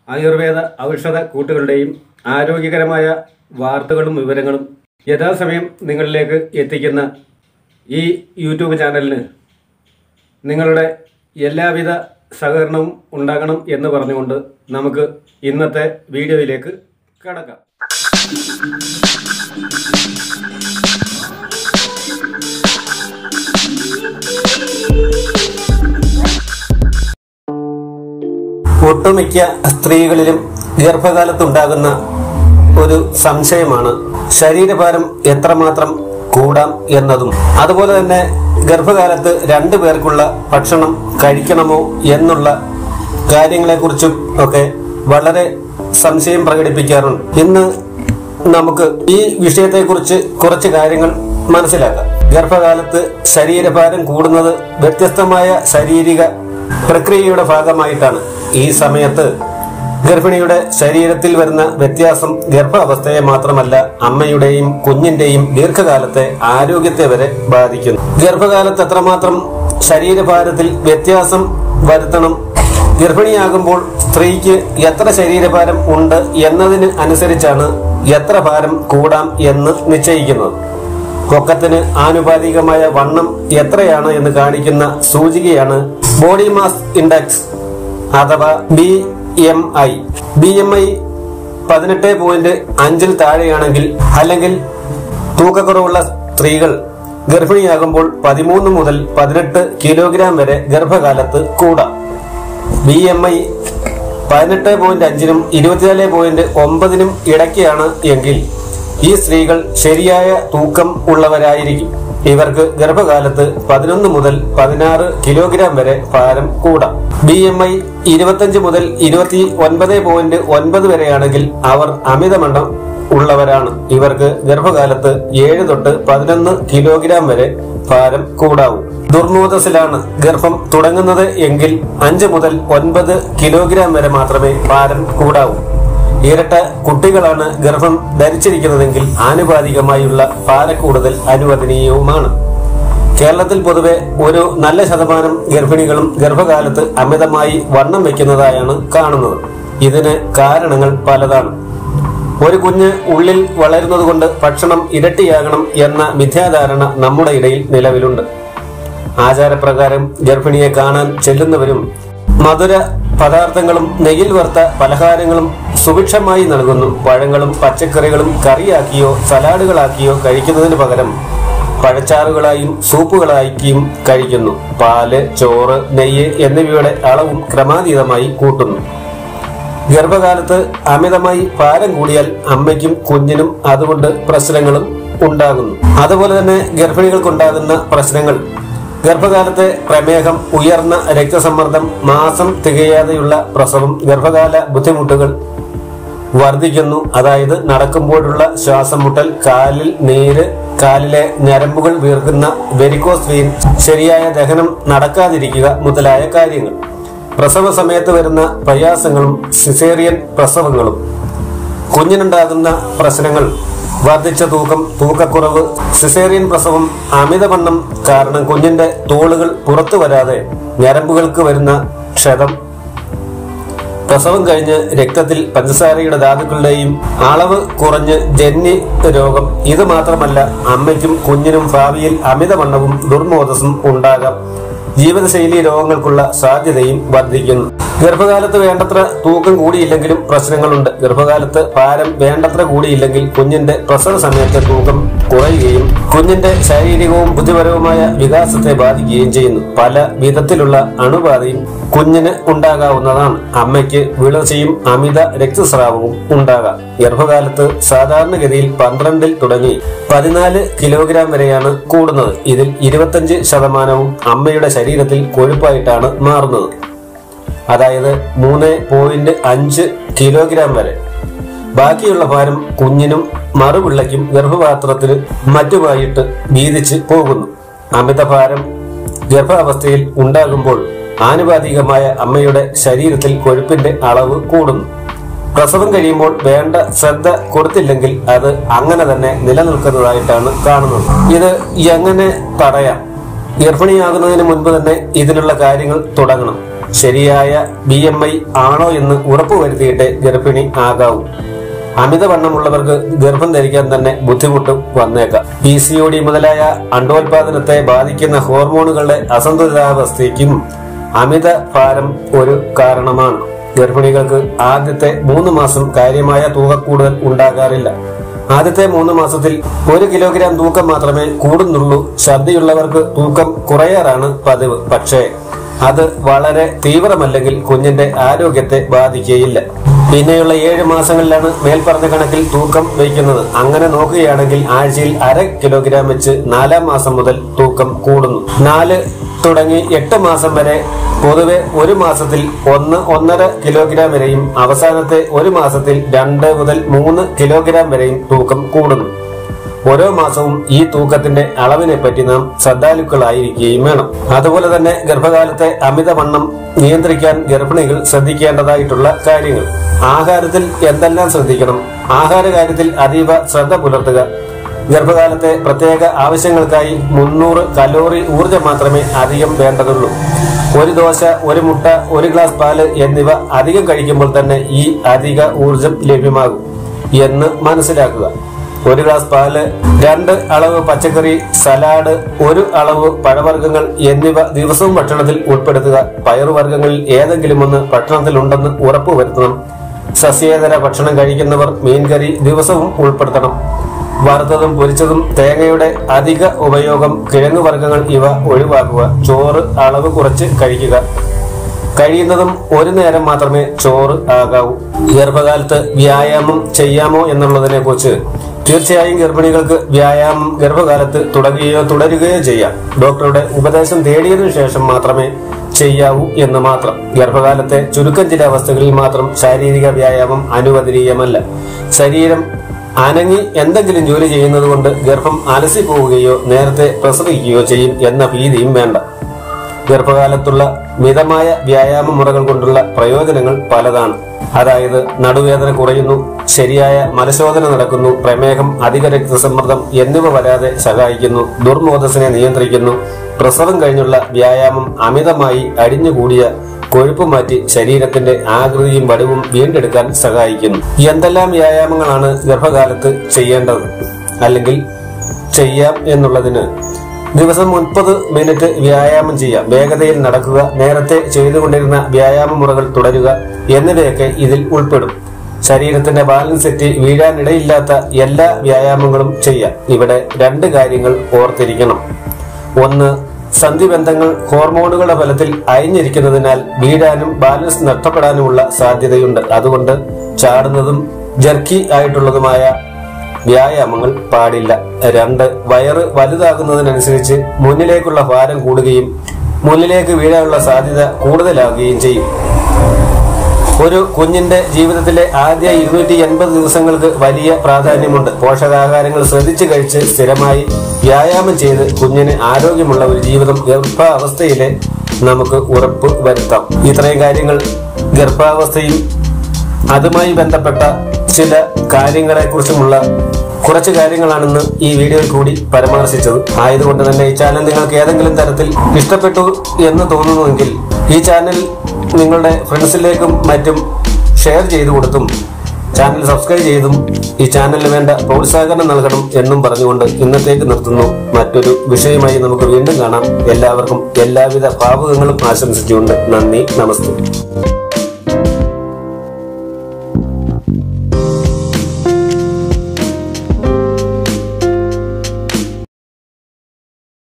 ആയുർവേദ ഔഷധ കൂട്ടുകളുടെയും ആരോഗ്യകരമായ വാർത്തകളും വിവരങ്ങളും യഥാസമയം നിങ്ങളിലേക്ക് എത്തിക്കുന്ന ഈ യൂട്യൂബ് ചാനലിന് നിങ്ങളുടെ എല്ലാവിധ സഹകരണവും ഉണ്ടാകണം എന്ന് പറഞ്ഞുകൊണ്ട് നമുക്ക് ഇന്നത്തെ വീഡിയോയിലേക്ക് കടക്കാം. ഒട്ടുമിക്ക സ്ത്രീകളിലും ഗർഭകാലത്തുണ്ടാകുന്ന ഒരു സംശയമാണ് ശരീരഭാരം എത്രമാത്രം കൂടാം എന്നതും, അതുപോലെ തന്നെ ഗർഭകാലത്ത് രണ്ടു പേർക്കുള്ള ഭക്ഷണം കഴിക്കണമോ എന്നുള്ള കാര്യങ്ങളെക്കുറിച്ചും ഒക്കെ വളരെ സംശയം പ്രകടിപ്പിക്കാറുണ്ട്. ഇന്ന് നമുക്ക് ഈ വിഷയത്തെക്കുറിച്ച് കുറച്ച് കാര്യങ്ങൾ മനസ്സിലാക്കാം. ഗർഭകാലത്ത് ശരീരഭാരം കൂടുന്നത് വ്യത്യസ്തമായ ശാരീരിക പ്രക്രിയയുടെ ഭാഗമായിട്ടാണ്. ഈ സമയത്ത് ഗർഭിണിയുടെ ശരീരത്തിൽ വരുന്ന വ്യത്യാസം ഗർഭാവസ്ഥയെ മാത്രമല്ല അമ്മയുടെയും കുഞ്ഞിന്റെയും ദീർഘകാലത്തെ ആരോഗ്യത്തെ വരെ ബാധിക്കുന്നു. ഗർഭകാലത്ത് എത്രമാത്രം ശരീരഭാരത്തിൽ വ്യത്യാസം വരുത്തണം, ഗർഭിണിയാകുമ്പോൾ സ്ത്രീക്ക് എത്ര ശരീരഭാരം ഉണ്ട് എന്നതിന് അനുസരിച്ചാണ് എത്ര ഭാരം കൂടാം എന്ന് നിശ്ചയിക്കുന്നത്. പൊക്കത്തിന് ആനുപാതികമായ വണ്ണം എത്രയാണ് എന്ന് കാണിക്കുന്ന സൂചികയാണ് ബോഡി മാസ് ഇൻഡെക്സ് അഥവാ BMI. BMI 18.5 താഴെയാണെങ്കിൽ അല്ലെങ്കിൽ തൂക്കക്കുറവുള്ള സ്ത്രീകൾ ഗർഭിണിയാകുമ്പോൾ 13 മുതൽ 18 കിലോഗ്രാം വരെ ഗർഭകാലത്ത് കൂടാം. BMI 18.5നും 24.9നും ഇടയ്ക്കാണ് എങ്കിൽ ഈ സ്ത്രീകൾ ശരിയായ തൂക്കം ഉള്ളവരായിരിക്കും. ഇവർക്ക് ഗർഭകാലത്ത് 11 മുതൽ 16 കിലോഗ്രാം വരെ ഭാരം കൂടാം. BMI 25 മുതൽ 29.9 വരെയാണെങ്കിൽ അവർ അമിതവണ്ണം ഉള്ളവരാണ്. ഇവർക്ക് ഗർഭകാലത്ത് 7 തൊട്ട് 11 കിലോഗ്രാം വരെ ഭാരം കൂടാവും. ദുർമോദസിലാണ് ഗർഭം തുടങ്ങുന്നത് എങ്കിൽ 5 മുതൽ 9 കിലോഗ്രാം വരെ മാത്രമേ ഭാരം കൂടാവൂ. ഇരട്ട കുട്ടികളാണ് ഗർഭം ധരിച്ചിരിക്കുന്നതെങ്കിൽ ആനുപാതികമായുള്ള ഭാരക്കൂടുതൽ അനുവദനീയവുമാണ്. കേരളത്തിൽ പൊതുവെ ഒരു നല്ല ശതമാനം ഗർഭിണികളും ഗർഭകാലത്ത് അമിതമായി വണ്ണം വയ്ക്കുന്നതായാണ് കാണുന്നത്. ഇതിന് കാരണങ്ങൾ പലതാണ്. ഒരു കുഞ്ഞ് ഉള്ളിൽ വളരുന്നതുകൊണ്ട് ഭക്ഷണം ഇരട്ടിയാകണം എന്ന മിഥ്യാധാരണ നമ്മുടെ ഇടയിൽ നിലവിലുണ്ട്. ആചാരപ്രകാരം ഗർഭിണിയെ കാണാൻ ചെല്ലുന്നവരും മധുര പദാർത്ഥങ്ങളും നെയ്യിൽ വറുത്ത പലഹാരങ്ങളും സുഭിക്ഷമായി നൽകുന്നു. പഴങ്ങളും പച്ചക്കറികളും കറിയാക്കിയോ സലാഡുകളാക്കിയോ കഴിക്കുന്നതിന് പകരം പഴച്ചാറുകളായും സൂപ്പുകളാക്കിയും കഴിക്കുന്നു. പാല്, ചോറ്, നെയ്യ് എന്നിവയുടെ അളവും ക്രമാതീതമായി കൂട്ടുന്നു. ഗർഭകാലത്ത് അമിതമായി ഭാരം കൂടിയാൽ അമ്മയ്ക്കും കുഞ്ഞിനും അതുകൊണ്ട് പ്രശ്നങ്ങളും ഉണ്ടാകുന്നു. അതുപോലെ തന്നെ ഗർഭിണികൾക്കുണ്ടാകുന്ന പ്രശ്നങ്ങൾ ഗർഭകാലത്തെ പ്രമേഹം, ഉയർന്ന രക്തസമ്മർദ്ദം, മാസം തികയാതെയുള്ള പ്രസവം, ഗർഭകാല ബുദ്ധിമുട്ടുകൾ വർദ്ധിക്കുന്നു. അതായത് നടക്കുമ്പോഴുള്ള ശ്വാസം മുട്ടൽ, കാലിൽ നീര്, കാലിലെ ഞരമ്പുകൾ വീർക്കുന്ന വെരിക്കോസ് വെയിൻ, ശരിയായ ദഹനം നടക്കാതിരിക്കുക മുതലായ കാര്യങ്ങൾ. പ്രസവ സമയത്ത് വരുന്ന പ്രയാസങ്ങളും സിസേറിയൻ പ്രസവങ്ങളും. കുഞ്ഞിനുണ്ടാകുന്ന പ്രശ്നങ്ങൾ വർദ്ധിച്ച തൂക്കം, തൂക്കക്കുറവ്, സിസേറിയൻ പ്രസവം, അമിതവണ്ണം കാരണം കുഞ്ഞിന്റെ തോളുകൾ പുറത്തു വരാതെ ഞരമ്പുകൾക്ക് വരുന്ന ക്ഷതം, പ്രസവം കഴിഞ്ഞ് രക്തത്തിൽ പഞ്ചസാരയുടെ ധാതുക്കളുടെയും അളവ് കുറഞ്ഞ് ജന്നി രോഗം. ഇത് മാത്രമല്ല അമ്മയ്ക്കും കുഞ്ഞിനും ഭാവിയിൽ അമിതവണ്ണവും ദുർമോദസും ഉണ്ടാകാം. ജീവിതശൈലി രോഗങ്ങൾക്കുള്ള സാധ്യതയും വർദ്ധിക്കുന്നു. ഗർഭകാലത്ത് വേണ്ടത്ര തൂക്കം കൂടിയില്ലെങ്കിലും പ്രശ്നങ്ങളുണ്ട്. ഗർഭകാലത്ത് ഭാരം വേണ്ടത്ര കൂടിയില്ലെങ്കിൽ കുഞ്ഞിന്റെ പ്രസവ സമയത്ത് തൂക്കം കുറയുകയും കുഞ്ഞിന്റെ ശാരീരികവും ബുദ്ധിപരവുമായ വികാസത്തെ ബാധിക്കുകയും ചെയ്യുന്നു. പല വിധത്തിലുള്ള അണുബാധയും കുഞ്ഞിന് ഉണ്ടാകാവുന്നതാണ്. അമ്മയ്ക്ക് വിളർച്ചയും അമിത രക്തസ്രാവവും ഉണ്ടാകാം. ഗർഭകാലത്ത് സാധാരണഗതിയിൽ 12 തുടങ്ങി 14 കിലോഗ്രാം വരെയാണ് കൂടുന്നത്. ഇതിൽ 25% അമ്മയുടെ ശരീരത്തിൽ കൊഴുപ്പായിട്ടാണ് മാറുന്നത്. അതായത് 3.5 കിലോഗ്രാം വരെ. ബാക്കിയുള്ള ഭാരം കുഞ്ഞിനും മറുപിള്ളയ്ക്കും ഗർഭപാത്രത്തിന് മറ്റുമായിട്ട് വീതിച്ച് പോകുന്നു. അമിതഭാരം ഗർഭാവസ്ഥയിൽ ഉണ്ടാകുമ്പോൾ ആനുപാതികമായ അമ്മയുടെ ശരീരത്തിൽ കൊഴുപ്പിന്റെ അളവ് കൂടുന്നു. പ്രസവം കഴിയുമ്പോൾ വേണ്ട ശ്രദ്ധ കൊടുത്തില്ലെങ്കിൽ അത് അങ്ങനെ തന്നെ നിലനിൽക്കുന്നതായിട്ടാണ് കാണുന്നത്. ഇത് എങ്ങനെ തടയാം? ഗർഭിണിയാകുന്നതിന് മുൻപ് തന്നെ ഇതിനുള്ള കാര്യങ്ങൾ തുടങ്ങണം. ശരിയായ BMI ആണോ എന്ന് ഉറപ്പുവരുത്തിയിട്ട് ഗർഭിണി ആകാവൂ. അമിതവണ്ണമുള്ളവർക്ക് ഗർഭം ധരിക്കാൻ തന്നെ ബുദ്ധിമുട്ട് വന്നേക്കാം. PCOD മുതലായ അണ്ഡോത്പാദനത്തെ ബാധിക്കുന്ന ഹോർമോണുകളുടെ അസന്തുലിതാവസ്ഥയ്ക്കും അമിത ഭാരം ഒരു കാരണമാണ്. ഗർഭിണികൾക്ക് ആദ്യത്തെ 3 മാസം കാര്യമായ തൂക്കക്കൂടുതൽ ഉണ്ടാകാറില്ല. ആദ്യത്തെ 3 മാസത്തിൽ 1 കിലോഗ്രാം തൂക്കം മാത്രമേ കൂടുന്നുള്ളൂ. ഛർദിയുള്ളവർക്ക് തൂക്കം കുറയാറാണ് പതിവ്. പക്ഷേ അത് വളരെ തീവ്രമല്ലെങ്കിൽ കുഞ്ഞിന്റെ ആരോഗ്യത്തെ ബാധിക്കുകയില്ല. പിന്നെയുള്ള 7 മാസങ്ങളിലാണ് മേൽപ്പറഞ്ഞ കണക്കിൽ തൂക്കം വയ്ക്കുന്നത്. അങ്ങനെ നോക്കുകയാണെങ്കിൽ ആഴ്ചയിൽ 1/2 കിലോഗ്രാം വെച്ച് 4-ാം മാസം മുതൽ തൂക്കം കൂടുന്നു. 4 തുടങ്ങി 8 മാസം വരെ പൊതുവെ 1 മാസത്തിൽ 1-1.5 കിലോഗ്രാം വരെയും അവസാനത്തെ 1 മാസത്തിൽ 2 മുതൽ 3 കിലോഗ്രാം വരെയും തൂക്കം കൂടുന്നു. ഓരോ മാസവും ഈ തൂക്കത്തിന്റെ അളവിനെ പറ്റി നാം ശ്രദ്ധാലുക്കളായിരിക്കുകയും വേണം. അതുപോലെ തന്നെ ഗർഭകാലത്തെ അമിതവണ്ണം നിയന്ത്രിക്കാൻ ഗർഭിണികൾ ശ്രദ്ധിക്കേണ്ടതായിട്ടുള്ള കാര്യങ്ങൾ. ആഹാരത്തിൽ എന്തെല്ലാം ശ്രദ്ധിക്കണം? ആഹാര കാര്യത്തിൽ അതീവ ശ്രദ്ധ പുലർത്തുക. ഗർഭകാലത്തെ പ്രത്യേക ആവശ്യങ്ങൾക്കായി 300 കലോറി ഊർജ്ജം മാത്രമേ അധികം വേണ്ടതുള്ളൂ. 1 ദോശ, 1 മുട്ട, 1 ഗ്ലാസ് പാല് എന്നിവ അധികം കഴിക്കുമ്പോൾ തന്നെ ഈ അധിക ഊർജ്ജം ലഭ്യമാകും എന്ന് മനസ്സിലാക്കുക. 1 ഗ്ലാസ് പാല്, 2 അളവ് പച്ചക്കറി, സലാഡ്, 1 അളവ് പഴവർഗ്ഗങ്ങൾ എന്നിവ ദിവസവും ഭക്ഷണത്തിൽ ഉൾപ്പെടുത്തുക. പയറുവർഗ്ഗങ്ങളിൽ ഏതെങ്കിലും ഒന്ന് ഭക്ഷണത്തിൽ ഉണ്ടെന്ന് ഉറപ്പുവരുത്തണം. സസ്യേതര ഭക്ഷണം കഴിക്കുന്നവർ മീൻകറി ദിവസവും ഉൾപ്പെടുത്തണം. വറുത്തതും പൊരിച്ചതും, തേങ്ങയുടെ അധിക ഉപയോഗം, കിഴങ്ങുവർഗ്ഗങ്ങൾ ഇവ ഒഴിവാക്കുക. ചോറ് അളവ് കുറച്ച് കഴിക്കുക. കഴിയുന്നതും 1 നേരം മാത്രമേ ചോറ് ആകാവൂ. ഗർഭകാലത്ത് വ്യായാമം ചെയ്യാമോ എന്നുള്ളതിനെ കുറിച്ച് തീർച്ചയായും ഗർഭിണികൾക്ക് വ്യായാമം ഗർഭകാലത്ത് തുടരുകയോ ചെയ്യാം. ഡോക്ടറുടെ ഉപദേശം തേടിയതിനു ശേഷം മാത്രമേ ചെയ്യാവൂ എന്ന് മാത്രം. ഗർഭകാലത്തെ ചുരുക്കം ചില അവസ്ഥകളിൽ മാത്രം ശാരീരിക വ്യായാമം അനുവദനീയമല്ല. ശരീരം അനങ്ങി എന്തെങ്കിലും ജോലി ചെയ്യുന്നത് കൊണ്ട് ഗർഭം അലസി പോവുകയോ നേരത്തെ പ്രസവിക്കുകയോ ചെയ്യും എന്ന ഭീതിയും വേണ്ട. ഗർഭകാലത്തുള്ള മിതമായ വ്യായാമ മുറകൾ കൊണ്ടുള്ള പ്രയോജനങ്ങൾ പലതാണ്. അതായത് നടുവേദന കുറയുന്നു, ശരിയായ മലശോധന നടക്കുന്നു, പ്രമേഹം, അധിക രക്തസമ്മർദ്ദം എന്നിവ വരാതെ സഹായിക്കുന്നു, ദുർമോദസിനെ നിയന്ത്രിക്കുന്നു. പ്രസവം കഴിഞ്ഞുള്ള വ്യായാമം അമിതമായി അടിഞ്ഞുകൂടിയ കൊഴുപ്പ് മാറ്റി ശരീരത്തിന്റെ ആകൃതിയും വടിവും വീണ്ടെടുക്കാൻ സഹായിക്കുന്നു. എന്തെല്ലാം വ്യായാമങ്ങളാണ് ഗർഭകാലത്ത് ചെയ്യേണ്ടത് അല്ലെങ്കിൽ ചെയ്യാം എന്നുള്ളതിന് ദിവസം 30 മിനിറ്റ് വ്യായാമം ചെയ്യാം. വേഗതയിൽ നടക്കുക, നേരത്തെ ചെയ്തുകൊണ്ടിരുന്ന വ്യായാമ മുറകൾ തുടരുക എന്നിവയൊക്കെ ഇതിൽ ഉൾപ്പെടും. ശരീരത്തിന്റെ ബാലൻസ് തെറ്റി വീഴാനിടയില്ലാത്ത എല്ലാ വ്യായാമങ്ങളും ചെയ്യാം. ഇവിടെ 2 കാര്യങ്ങൾ ഓർത്തിരിക്കണം. 1, സന്ധിബന്ധങ്ങൾ ഹോർമോണുകളുടെ ഫലത്തിൽ അയഞ്ഞിരിക്കുന്നതിനാൽ വീഴാനും ബാലൻസ് നഷ്ടപ്പെടാനുമുള്ള സാധ്യതയുണ്ട്. അതുകൊണ്ട് ചാടുന്നതും ജർക്കി ആയിട്ടുള്ളതുമായ വ്യായാമങ്ങൾ പാടില്ല. 2, വയറ് വലുതാകുന്നതിനനുസരിച്ച് മുന്നിലേക്കുള്ള ഭാരം കൂടുകയും മുന്നിലേക്ക് വീഴാനുള്ള സാധ്യത കൂടുതലാകുകയും ചെയ്യും. ഒരു കുഞ്ഞിന്റെ ജീവിതത്തിലെ ആദ്യ 280 ദിവസങ്ങൾക്ക് വലിയ പ്രാധാന്യമുണ്ട്. പോഷകാഹാരങ്ങൾ ശ്രദ്ധിച്ചു കഴിച്ച് സ്ഥിരമായി വ്യായാമം ചെയ്ത് കുഞ്ഞിന് ആരോഗ്യമുള്ള ഒരു ജീവിതം ഗർഭാവസ്ഥയിലെ നമുക്ക് ഉറപ്പ് വരുത്താം. ഇത്രയും കാര്യങ്ങൾ ഗർഭാവസ്ഥയും അതുമായി ബന്ധപ്പെട്ട ചില കാര്യങ്ങളെ കുറിച്ചുമുള്ള കുറച്ച് കാര്യങ്ങളാണെന്ന് ഈ വീഡിയോയിൽ കൂടി പരാമർശിച്ചത്. ആയതുകൊണ്ട് തന്നെ ഈ ചാനൽ നിങ്ങൾക്ക് ഏതെങ്കിലും തരത്തിൽ ഇഷ്ടപ്പെട്ടു എന്ന് തോന്നുന്നുവെങ്കിൽ ഈ ചാനൽ നിങ്ങളുടെ ഫ്രണ്ട്സിലേക്കും മറ്റും ഷെയർ ചെയ്തു കൊടുത്തും ചാനൽ സബ്സ്ക്രൈബ് ചെയ്തും ഈ ചാനലിന് വേണ്ട പ്രോത്സാഹനം നൽകണം എന്നും പറഞ്ഞുകൊണ്ട് ഇന്നത്തേക്ക് നിർത്തുന്നു. മറ്റൊരു വിഷയമായി നമുക്ക് വീണ്ടും കാണാം. എല്ലാവർക്കും എല്ലാവിധ ഭാവുകങ്ങളും ആശംസിച്ചുകൊണ്ട് നന്ദി, നമസ്തേ.